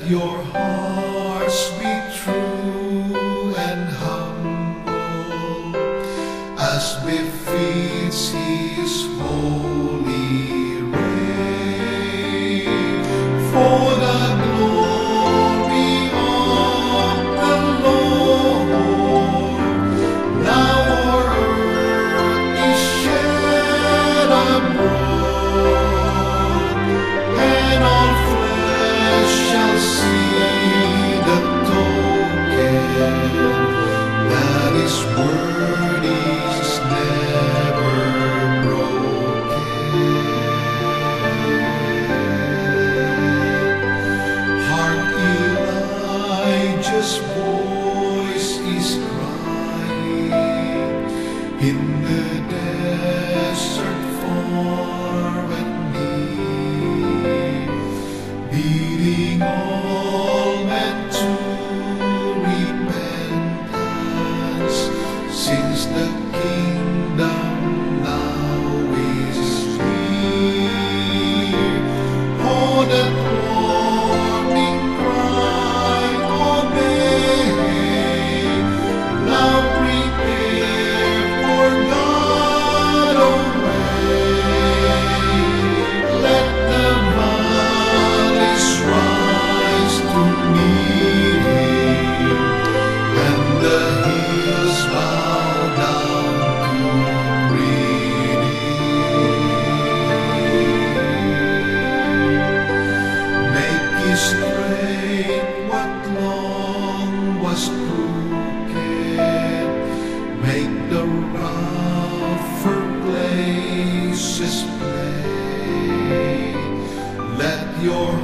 your hearts be true and humble, as befits His holy reign. For the glory of the Lord, now our earth is shed abroad, and all flesh shall see the token that His word is never broken. Hark, Elijah's voice is crying in the desert far and near, leading all men to repentance, since the kingdom now is near. Oh, that warning cry, obey, now prepare for God away. Let the valleys rise to meet Him, and the hills bow down to greet Him. Make He straight what long was crooked, make the rougher places plain. Let your